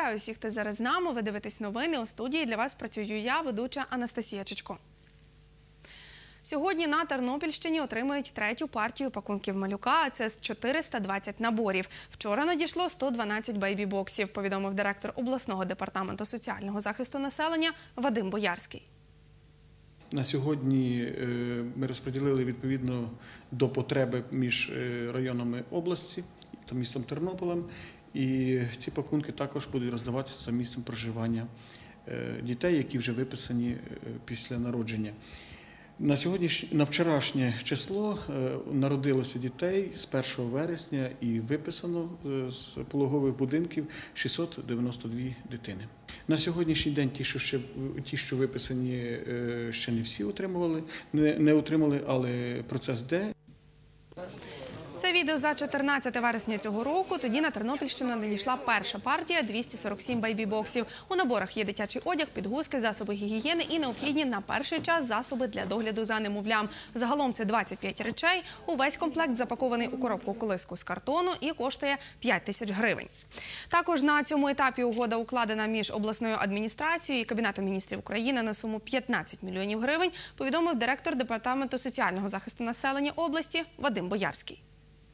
Вітаю всіх, хто зараз з нами. Ви дивитесь новини. У студії для вас працюю я, ведуча Анастасія Чичко. Сьогодні на Тернопільщині отримають третю партію пакунків малюка, а це з 420 наборів. Вчора надійшло 112 бейбі-боксів, повідомив директор обласного департаменту соціального захисту населення Вадим Боярський. На сьогодні ми розподілили відповідно до потреби між районами області та містом Тернополем. І ці пакунки також будуть роздаватися за місцем проживання дітей, які вже виписані після народження. На вчорашнє число народилося дітей з 1 вересня і виписано з пологових будинків 692 дитини. На сьогоднішній день ті, що виписані, ще не всі не отримали, але процес йде. Це відео за 14 вересня цього року. Тоді на Тернопільщину надійшла перша партія – 247 бейбі-боксів. У наборах є дитячий одяг, підгузки, засоби гігієни і необхідні на перший час засоби для догляду за немовлям. Загалом це 25 речей. Увесь комплект запакований у коробку-колиску з картону і коштує 5 тисяч гривень. Також на цьому етапі угода укладена між обласною адміністрацією і Кабінетом міністрів України на суму 15 мільйонів гривень, повідомив директор департаменту соціального захисту населення області Вадим Боярський.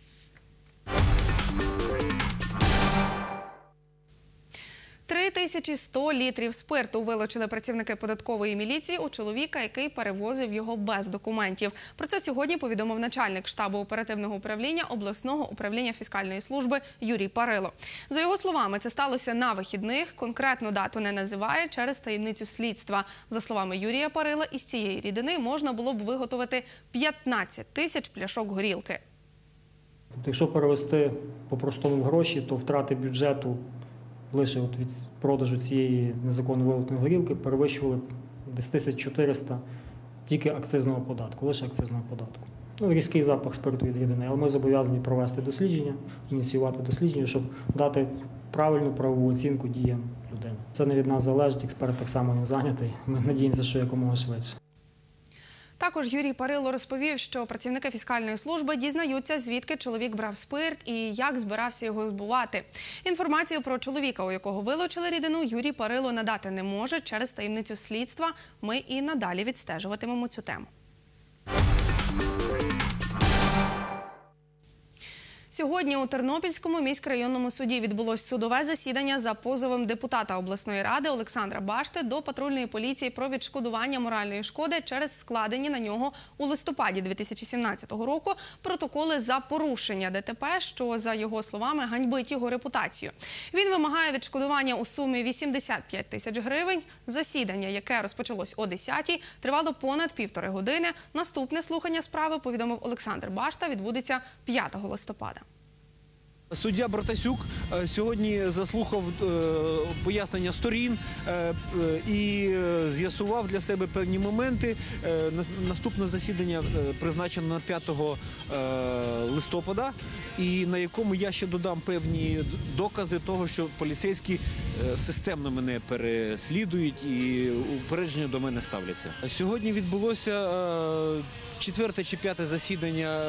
3100 літрів спирту вилучили працівники податкової міліції у чоловіка, який перевозив його без документів. Про це сьогодні повідомив начальник штабу оперативного управління обласного управління фіскальної служби Юрій Парило. За його словами, це сталося на вихідних, конкретну дату не називає через таємницю слідства. За словами Юрія Парила, із цієї рідини можна було б виготовити 15 тисяч пляшок горілки. Якщо перевести по-простому гроші, то втрати бюджету лише від продажу цієї незаконно виготовленої горілки перевищували десь 1400 тільки акцизного податку, лише акцизного податку. Різкий запах спирту від рідини, але ми зобов'язані провести дослідження, ініціювати дослідження, щоб дати правильну правову оцінку діям людини. Це не від нас залежить, експерт так само він зайнятий, ми надіємося, що якомога швидше. Також Юрій Парило розповів, що працівники фіскальної служби дізнаються, звідки чоловік брав спирт і як збирався його збувати. Інформацію про чоловіка, у якого вилучили рідину, Юрій Парило надати не може через таємницю слідства. Ми і надалі відстежуватимемо цю тему. Сьогодні у Тернопільському міськрайонному суді відбулось судове засідання за позовом депутата обласної ради Олександра Башти до патрульної поліції про відшкодування моральної шкоди через складені на нього у листопаді 2017 року протоколи за порушення ДТП, що, за його словами, ганьбить його репутацію. Він вимагає відшкодування у сумі 85 тисяч гривень. Засідання, яке розпочалось о 10-й, тривало понад півтори години. Наступне слухання справи, повідомив Олександр Башта, відбудеться 5 листопада. Суддя Братасюк сьогодні заслухав пояснення сторін і з'ясував для себе певні моменти. Наступне засідання призначено на 5 листопада, і на якому я ще додам певні докази того, що поліцейські системно мене переслідують і упередження до мене ставляться. Сьогодні відбулося 4-те чи 5-те засідання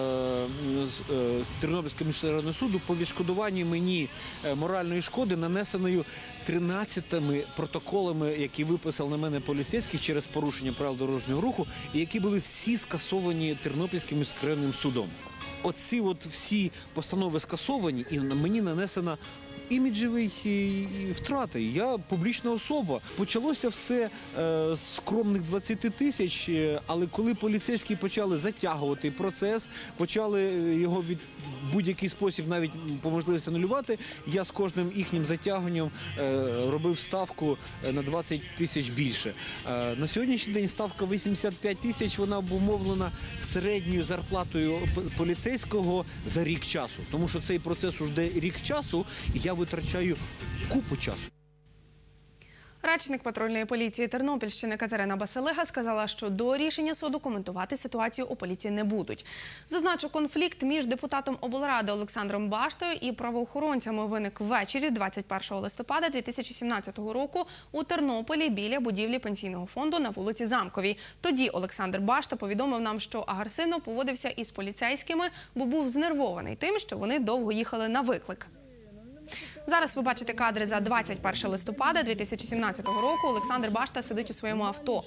з Тернопільського міськрайонного суду по відшкодуванню мені моральної шкоди, нанесеної 13 протоколами, які виписав на мене поліцейських через порушення правил дорожнього руху, і які були всі скасовані Тернопільським міськрайонним судом. Оці всі постанови скасовані, і мені нанесена іміджеві втрати. Я публічна особа. Почалося все з скромних 20 тисяч, але коли поліцейські почали затягувати процес, почали його в будь-який спосіб навіть по можливості анулювати, я з кожним їхнім затягуванням робив ставку на 20 тисяч більше. На сьогоднішній день ставка 85 тисяч, вона обумовлена середньою зарплатою поліцейського за рік часу. Тому що цей процес уже рік часу, і я витрачаю купу часу. Речник патрульної поліції Тернопільщини Катерина Басилига сказала, що до рішення суду коментувати ситуацію у поліції не будуть. Зазначу, конфлікт між депутатом облради Олександром Баштою і правоохоронцями виник ввечері 21 листопада 2017 року у Тернополі біля будівлі пенсійного фонду на вулиці Замковій. Тоді Олександр Башта повідомив нам, що агресивно поводився із поліцейськими, бо був знервований тим, що вони довго їхали на виклик. Зараз ви бачите кадри за 21 листопада 2017 року. Олександр Башта сидить у своєму авто.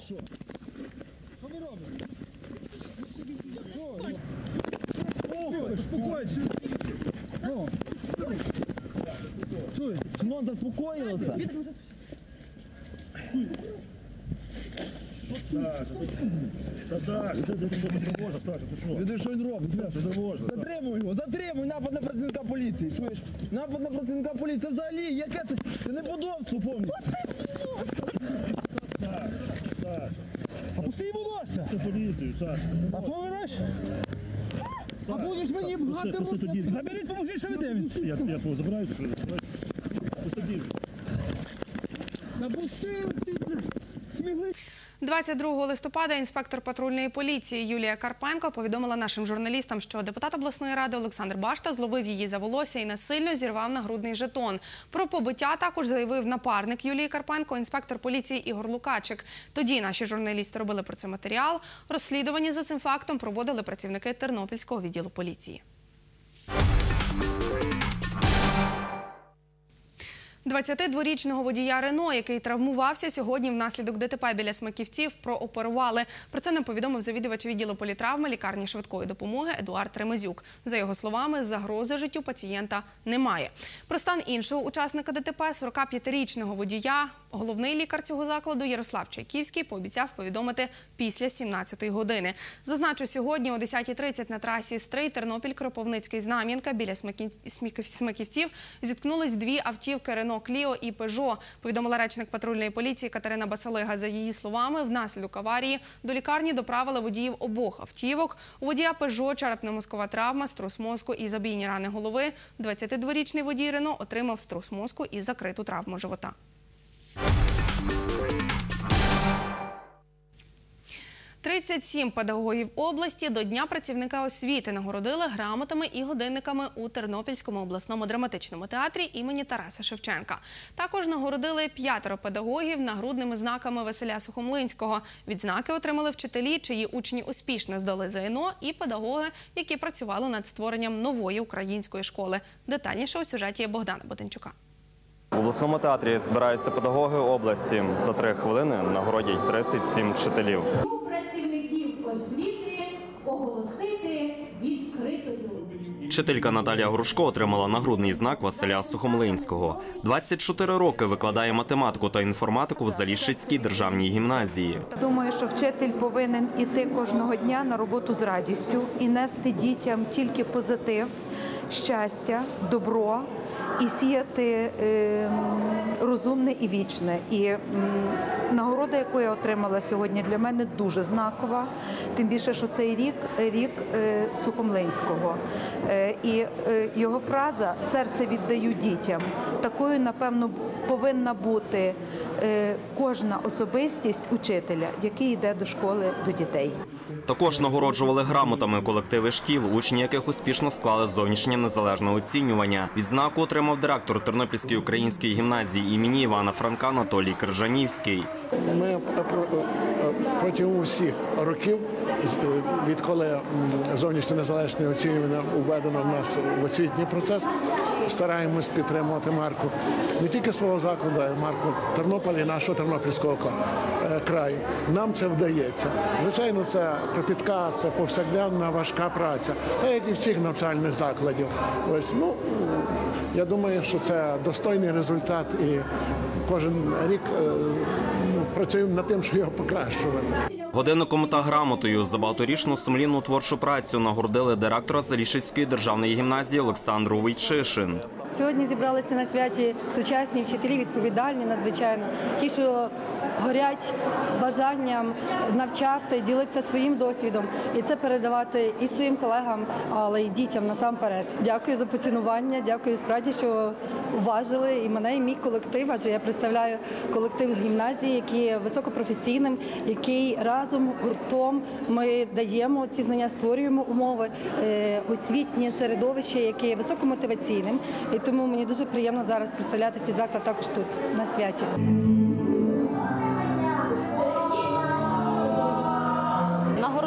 Чуєш, Симон заспокоїлася? Видиш, що він робить? Затримуй його, затримуй, напад на працівника поліції, чуєш? Напад на працівника поліції, це взагалі, яке це? Це неподобство повністю. Опусти волосся! Це поліцію, Саша. А що ви робиш? А будеш мені багато рук? Заберіть, поможіть, що ви дивитесь. Я того забираю, що ви забираєте. Напусти, смігли. 22 листопада інспектор патрульної поліції Юлія Карпенко повідомила нашим журналістам, що депутат обласної ради Олександр Башта зловив її за волосся і насильно зірвав нагрудний жетон. Про побиття також заявив напарник Юлії Карпенко, інспектор поліції Ігор Лукачик. Тоді наші журналісти робили про це матеріал. Розслідування за цим фактом проводили працівники Тернопільського відділу поліції. 22-річного водія Рено, який травмувався сьогодні внаслідок ДТП біля Смиківців, прооперували. Про це нам повідомив завідувач відділу політравми лікарні швидкої допомоги Едуард Ремезюк. За його словами, загрози життю пацієнта немає. Про стан іншого учасника ДТП, 45-річного водія, головний лікар цього закладу Ярослав Чайківський пообіцяв повідомити після 17-ї години. Зазначу, сьогодні о 10:30 на трасі Стрий Тернопіль-Кропивницький-Знам'янка біля Смиківців зіткнулись дві автівки Рено Кліо і Пежо, повідомила речник патрульної поліції Катерина Басалига. За її словами, внаслідок аварії до лікарні доправили водіїв обох автівок. У водія Пежо черепно-мозкова травма, струс мозку і забійні рани голови. 22-річний водій Рено отримав струс мозку і закриту травму живота. 37 педагогів області до Дня працівника освіти нагородили грамотами і годинниками у Тернопільському обласному драматичному театрі імені Тараса Шевченка. Також нагородили 5 педагогів нагрудними знаками Василя Сухомлинського. Відзнаки отримали вчителі, чиї учні успішно здали ЗНО, і педагоги, які працювали над створенням нової української школи. Детальніше у сюжеті Богдана Ботинчука. В обласному театрі збираються педагоги області. За 3 хвилини нагородять 37 вчителів. Працівників освіти оголосити відкритою. Вчителька Наталія Грушко отримала нагрудний знак Василя Сухомлинського. 24 роки викладає математику та інформатику в Заліщицькій державній гімназії. Думаю, що вчитель повинен іти кожного дня на роботу з радістю і нести дітям тільки позитив, щастя, добро і сіяти розумне і вічне. І нагорода, яку я отримала сьогодні, для мене дуже знакова, тим більше, що цей рік Сухомлинського. І його фраза «серце віддаю дітям» такою, напевно, повинна бути кожна особистість учителя, який йде до школи, до дітей. Також нагороджували грамотами колективи шкіл, учні яких успішно склали зовнішнє незалежне оцінювання. Відзнаку отримав директор Тернопільської української гімназії імені Івана Франка Анатолій Крижанівський. Ми протягом усіх років, відколи зовнішнє незалежне оцінювання введено в нас в освітній процес, стараємось підтримувати марку не тільки свого закладу, а й марку Тернополя і нашого Тернопільського краю. Нам це вдається. Звичайно, це кропітка, це повсякденна важка праця, так як і всіх навчальних закладів. Ось, я думаю, що це достойний результат і кожен рік працюємо над тим, щоб його покращувати. Годинником та грамотою за багаторічну сумлінну творчу працю нагородили директора Заліщицької державної гімназії Олександру Войчишин. Сьогодні зібралися на святі сучасні вчителі, відповідальні надзвичайно. Ті, що горять бажанням навчати, ділитися своїм досвідом. І це передавати і своїм колегам, але й дітям насамперед. Дякую за поцінування, дякую справді, що уважили і мене, і мій колектив, адже я представляю колектив гімназії, який є високопрофесійним, який разом, гуртом ми даємо ці знання, створюємо умови, освітнє середовище, яке є високомотиваційним. І тому мені дуже приємно зараз представляти свій заклад також тут, на святі. Нагородили 3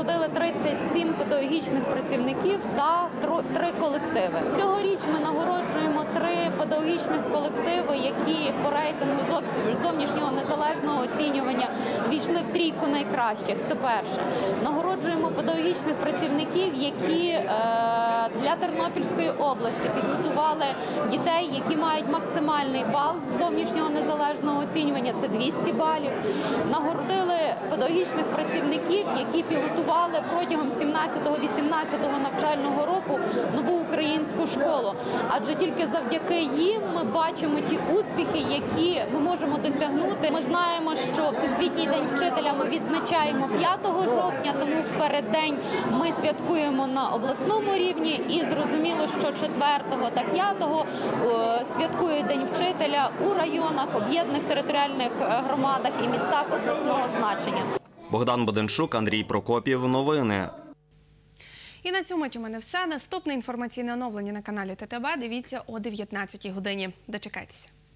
37 педагогічних працівників та 3 колективи. Цьогоріч ми нагороджуємо 3 педагогічних колективи, які по рейтингу зовнішнього незалежного оцінювання війшли в трійку найкращих. Це перше. Нагороджуємо педагогічних працівників, які для Тернопільської області підготували дітей, які мають максимальний бал з зовнішнього незалежного оцінювання, це 200 балів. Нагородили педагогічних працівників, які пілотували протягом 17-18 навчального року нову українську школу. Адже тільки завдяки їм ми бачимо ті успіхи, які ми можемо досягнути. Ми знаємо, що Всесвітній день вчителя ми відзначаємо 5 жовтня, тому в переддень ми святкуємо на обласному рівні і зрозуміло, що 4 та 5 святкують День вчителя у районах, об'єднаних територіальних громадах і містах обласного значення. Богдан Боденчук, Андрій Прокопів. Новини. І на цьому у мене все. Наступне інформаційне оновлення на каналі ТТБ дивіться о 19-й годині. Дочекайтеся.